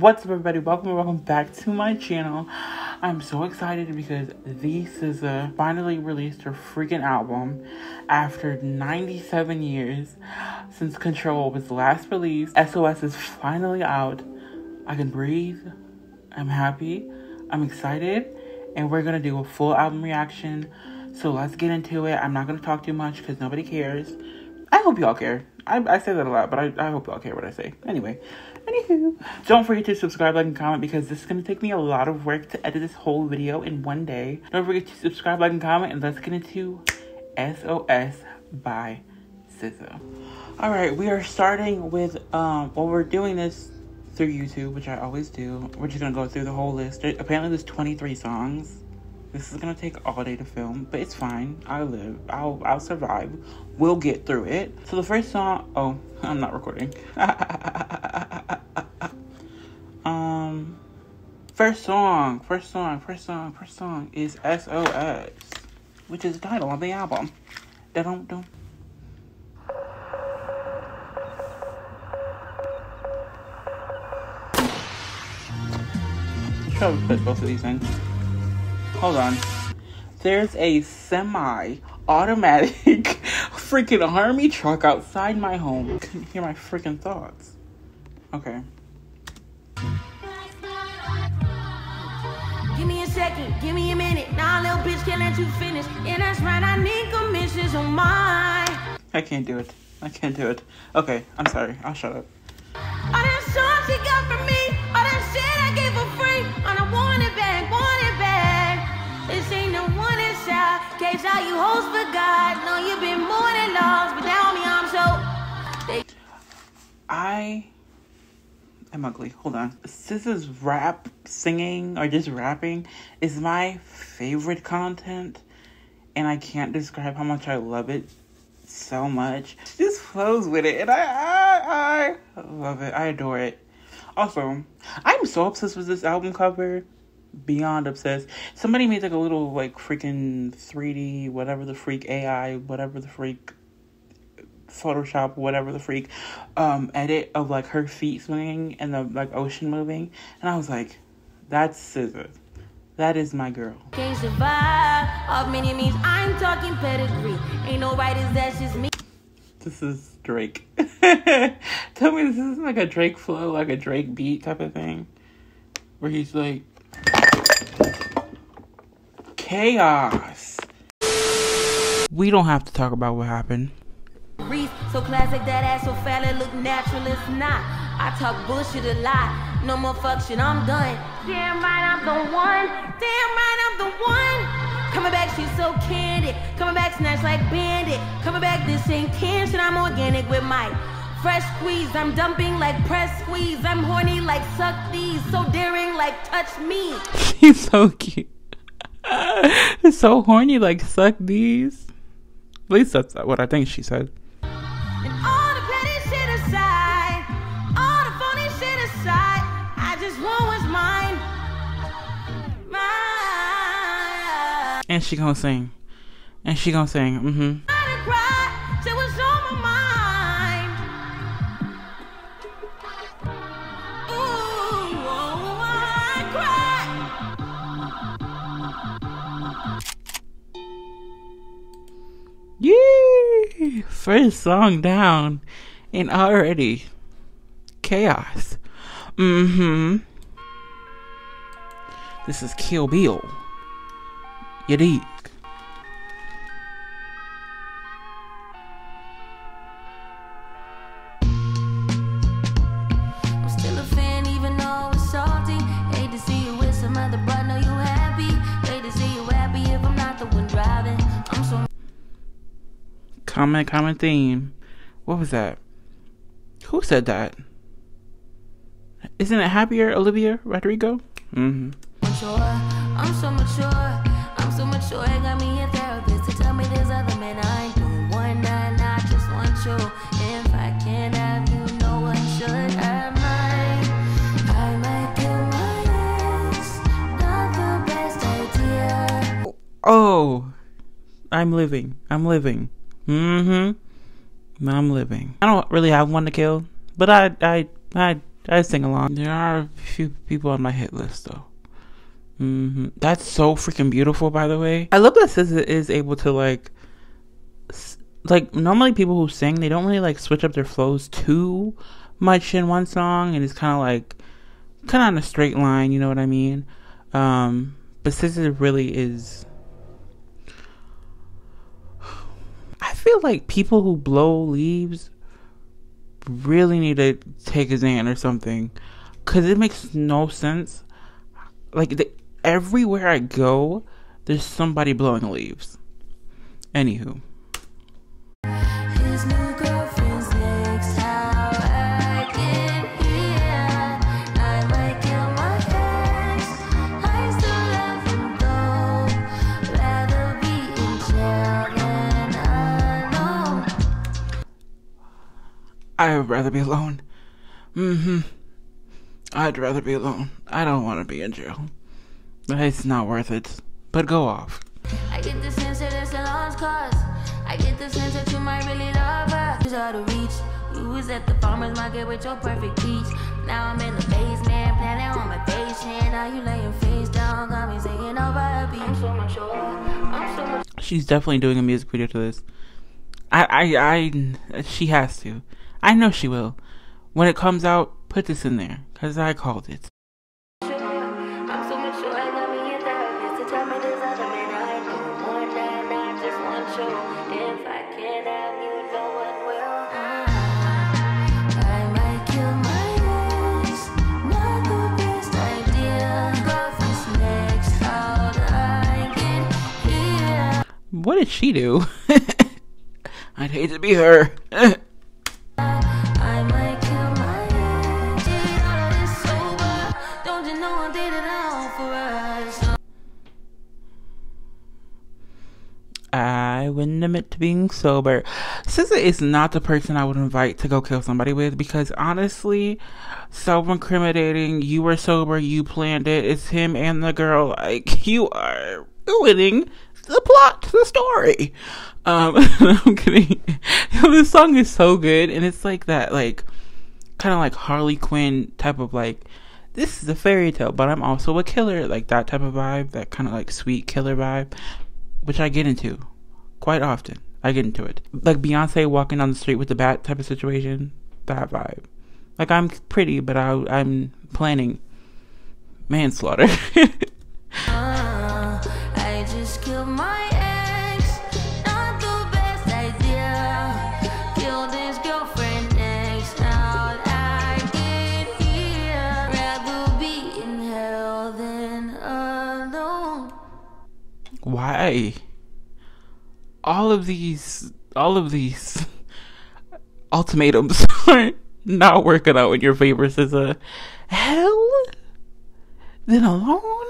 What's up, everybody? Welcome back to my channel. I'm so excited because the SZA finally released her freaking album after 97 years since Control was last released. SOS is finally out. I can breathe. I'm happy. I'm excited. And we're going to do a full album reaction. So let's get into it. I'm not going to talk too much because nobody cares. I hope y'all care. I say that a lot, but I hope y'all care what I say. Anyway, anywho, don't forget to subscribe, like, and comment because this is going to take me a lot of work to edit this whole video in one day. Don't forget to subscribe, like, and comment, and let's get into SOS by SZA. Alright, we are starting with, we're doing this through YouTube, which I always do. We're just going to go through the whole list. Apparently there's 23 songs. This is gonna take all day to film, but it's fine. I'll survive. We'll get through it. So the first song, oh, I'm not recording. First song is SOS, which is the title of the album. Da-dum-dum. Should I put both of these in? Hold on. There's a semi-automatic freaking army truck outside my home. Couldn't hear my freaking thoughts. Okay. Give me a second, give me a minute. Now little bitch can't let you finish. And that's right, I need commissions on mine. I can't do it. I can't do it. Okay, I'm sorry. I'll shut up. All that songs she got from me, all that shit I gave for free. And I want it back, want it back. This ain't no one inside. Case how you host for God. No, you've been more than lost. But now me, I'm so... I am ugly. Hold on. SZA's rap, singing, or just rapping is my favorite content. And I can't describe how much I love it so much. She just flows with it. And I love it. I adore it. Also, I'm so obsessed with this album cover. Beyond obsessed. Somebody made like a little like freaking 3D whatever the freak AI whatever the freak Photoshop whatever the freak edit of like her feet swinging and the like ocean moving, and I was like, that's SZA. That is my girl. Can't survive off many means. I'm talking pedigree. Ain't no writers, that's just me. This is Drake. Tell me this isn't like a Drake flow, like a Drake beat type of thing, where he's like chaos. We don't have to talk about what happened. So classic, that ass so fat it look natural, it's not. I talk bullshit a lot. No more fuck shit, I'm done. Damn right, I'm the one. Damn right, I'm the one. Coming back, she's so candid. Coming back, snatch like Bandit. Coming back, this ain't canned shit, I'm organic with my fresh squeeze. I'm dumping like press squeeze. I'm horny like suck these. So daring like touch me. She's so cute. It's so horny like suck these. At least that's what I think she said. And all the petty shit aside, all the funny shit aside, I just want what's mine. Mine. And she gonna sing. And she gonna sing. Mm-hmm. I cried, shit was on my mind. Ooh, oh, I cried. Yee! First song down. And already chaos. Mm-hmm. This is Kill Bill. You dig? I'm still a fan even though it's salty. Hate to see you with some other, but know you happy. Hate to see you happy if I'm not the one driving. I'm so... Common theme. What was that? Who said that? Isn't it Happier, Olivia Rodrigo? Mm-hmm. I'm so mature. I'm so mature. I got me a therapist to tell me there's other men I ain't doing one night. I just want you. If I can't have you, no one should have mine. I might kill my ex. Not the best idea. Oh, I'm living. Mm-hmm. I'm living. I don't really have one to kill, but I I sing along. There are a few people on my hit list though. That's so freaking beautiful, by the way. I love that SZA is able to like normally people who sing, they don't really like switch up their flows too much in one song, and it's kind of on a straight line, you know what I mean? But SZA really is. I feel like people who blow leaves really need to take a Xan or something, because it makes no sense. Like, everywhere I go, there's somebody blowing leaves. Anywho. His new girlfriend's next, how I get here. I might kill my ex. I still love him though. Rather be in jail than alone. I would rather be alone. I'd rather be alone. I don't want to be in jail. It's not worth it. But go off. I get the sense that it's a lost cause. I get the sense that you might really love her. She's out of reach. You was at the farmer's market with your perfect peach. Now I'm in the basement, planning on my patient. Now you laying face down, got me singing over a beat. I'm so much older. She's definitely doing a music video to this. She has to. I know she will. When it comes out, put this in there, because I called it. I'm so much sure I got me in therapist to tell me there's other men I know. More than I just want you. If I can't have you, no one will. I might kill my ex. Not the best idea. Girlfriend's next. How'd I get here? What did she do? I'd hate to be her. I might kill my ex. Did all of this sober. Don't you know I did it all for us? I wouldn't admit to being sober. SZA is not the person I would invite to go kill somebody with, because honestly, self-incriminating, you were sober, you planned it, it's him and the girl, like, you are ruining the plot to the story. I'm kidding. This song is so good, and it's like that, like, kind of like Harley Quinn type of, like, this is a fairy tale, but I'm also a killer, like that type of vibe, that kind of like sweet killer vibe, which I get into quite often. I get into it. Like Beyonce walking down the street with the bat type of situation, that vibe. Like, I'm pretty, but I'm planning manslaughter. I just killed my ex. Not the best idea. Killed his girlfriend next. How'd I get here? Rather be in hell than alone. Why? All of these ultimatums are not working out in your favor, SZA. Hell? Then alone?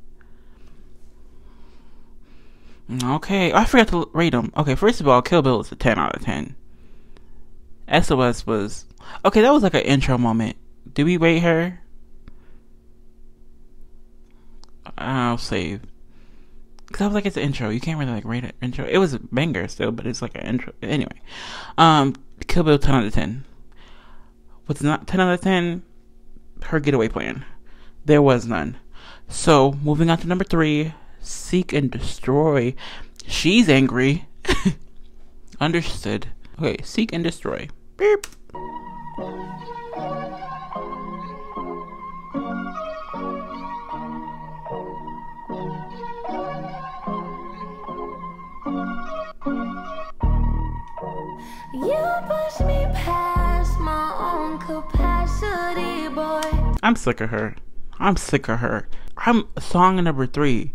Okay, I forgot to rate them. Okay, first of all, Kill Bill is a 10 out of 10. SOS was... Okay, that was like an intro moment. Did we rate her? I'll save. Because I was like, it's an intro. You can't really like rate an intro. It was a banger still, but it's like an intro. Anyway. Kill Bill 10 out of 10. What's not 10 out of 10? Her getaway plan. There was none. So, moving on to number 3. Seek and Destroy. She's angry. Understood. Okay, Seek and Destroy. Beep. You push me past my own capacity, boy. I'm sick of her. I'm song number 3.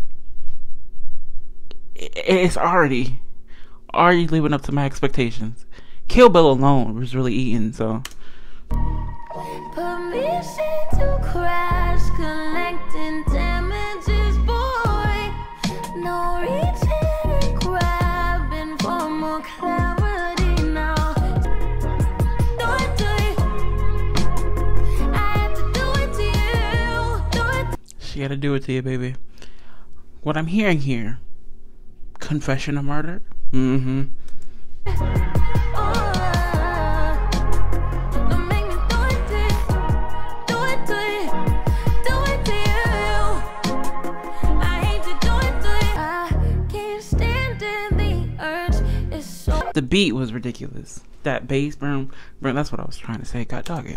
It's already living up to my expectations. Kill Bill alone was really eating, so. Permission to crash, collecting damages, boy. No reaching and grabbing for more clarity now. Do it to you. I have to do it to you. Do it. She had to do it to you, baby. What I'm hearing here. Confession of murder? Mm-hmm. Don't make me do it to you. The beat was ridiculous. That bass, boom, that's what I was trying to say. God dog it.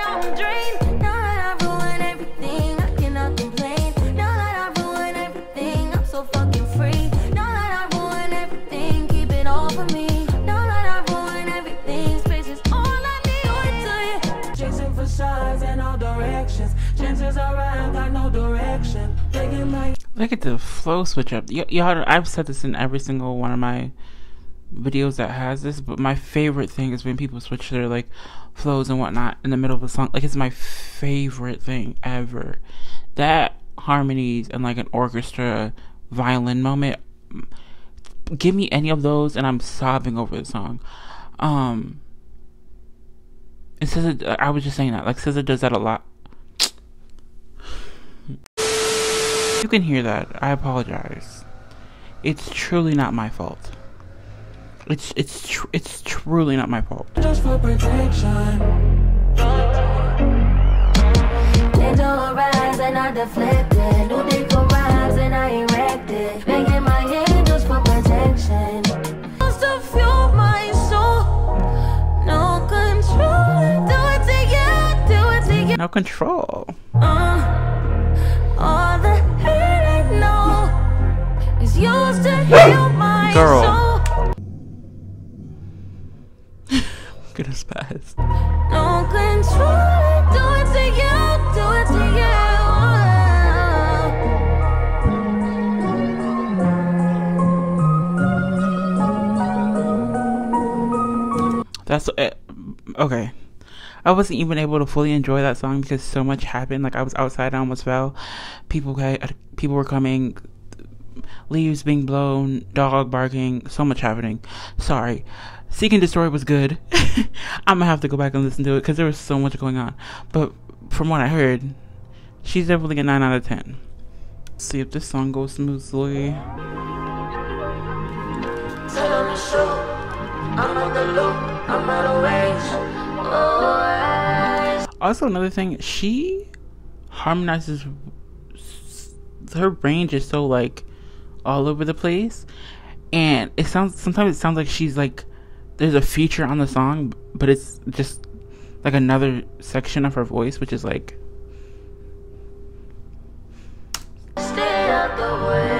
Look at the flow switch up. Y'all, I've said this in every single one of my videos that has this, but my favorite thing is when people switch their like flows and whatnot in the middle of a song. Like, it's my favorite thing ever. That harmonies and like an orchestra violin moment, give me any of those and I'm sobbing over the song. It says I was just saying that, like, SZA does that a lot. You can hear that. I apologize. It's truly not my fault. It's truly not my fault. Just for protection. They don't rise and I deflected. No day for rise and I erected. Making my head just for protection. Just to fuel my soul. No control. Do it to you. Do it to you. No control. All the hate I know is used to heal my soul. Gonna spaz. No control, do it to you, do it to you. That's it. Okay. I wasn't even able to fully enjoy that song because so much happened. Like, I was outside, I almost fell. People were coming, leaves being blown, dog barking, so much happening. Sorry. Seek and Destroy was good. I'm gonna have to go back and listen to it because there was so much going on. But from what I heard, she's definitely a 9 out of 10. Let's see if this song goes smoothly. Also, another thing, she harmonizes. Her range is so like all over the place, and sometimes it sounds like she's like there's a feature on the song, but it's just like another section of her voice, which is like. Stay out the way.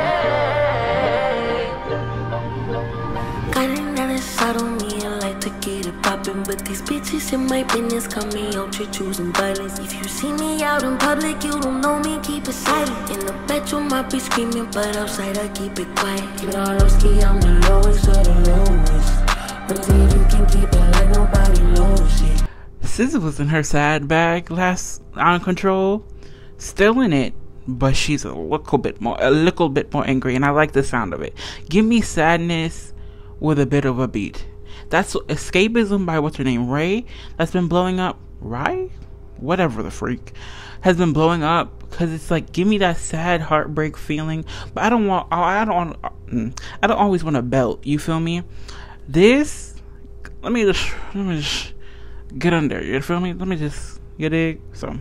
Got another shot on me, I like to get it poppin', but these bitches in my business got me out here choosing violence. If you see me out in public, you don't know me, keep it silent. In the bedroom, I be screaming, but outside I keep it quiet. You know, Lowski, I'm the lowest of the lowest. But if you can keep it like nobody knows it. SZA was in her sad bag last on Control, still in it, but she's a little bit more angry, and I like the sound of it. Give me sadness with a bit of a beat. That's Escapism by what's her name, Ray. That's been blowing up. Rai, whatever the freak, has been blowing up because it's like, give me that sad heartbreak feeling. But I don't always want to belt. You feel me? This, let me just get under. You feel me? Let me just get it. So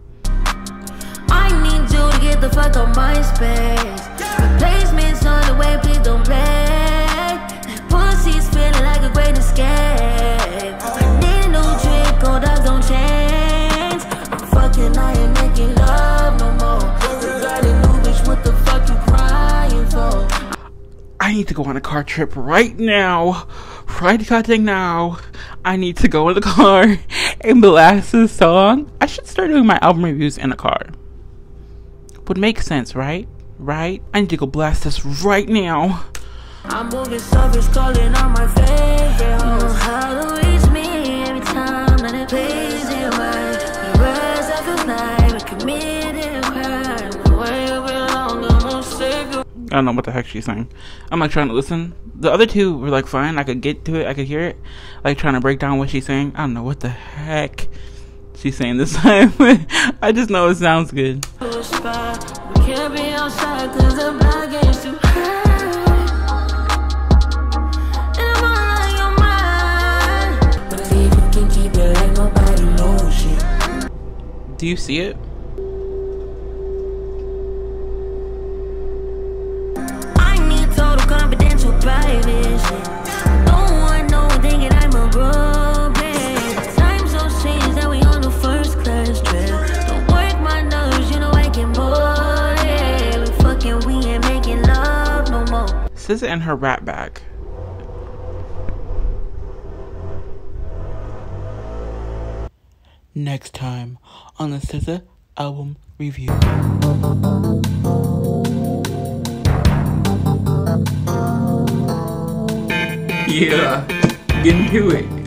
I need you to get the fuck on my space. Replacements on the way, please don't play. Pussy's feeling like a great escape. I need a new trick, old dogs don't change. I'm fucking, I ain't making love no more. You got a new bitch, what the fuck you crying for? I need to go on a car trip right now. Right cutting now. I need to go in the car and blast this song. I should start doing my album reviews in a car. Would make sense, right? Right? I need to go blast this right now. I'm moving service calling on my face. You know how to reach me every time that it plays it right. The rest of the night, we committed a crime. The way you belong, I'm gonna save you. I don't know what the heck she's saying. I'm like trying to listen. The other two were like fine. I could get to it. I could hear it. Like trying to break down what she's saying. I don't know what the heck she's saying this time. I just know it sounds good. Can't be outside 'cause the block is too high. And I'm on your mind. But if you can keep it like nobody knows it. Do you see it? I need total confidential privacy. purse and her rap bag. Next time on the SZA album review. Yeah, get into it.